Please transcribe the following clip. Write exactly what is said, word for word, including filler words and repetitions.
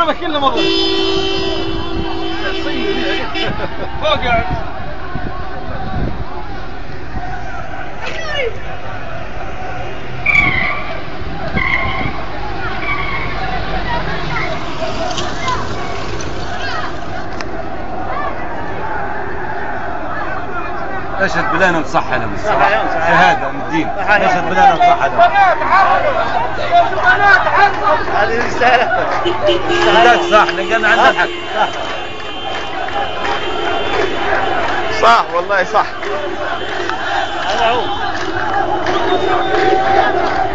هذا كله مضر. فوق قاعد. اشهد بالله انه صح لهم شهاده من الدين. اشهد بالله انه صح لهم. هذه رساله صح لقينا عندنا الحق. صح والله صح. هذا هو.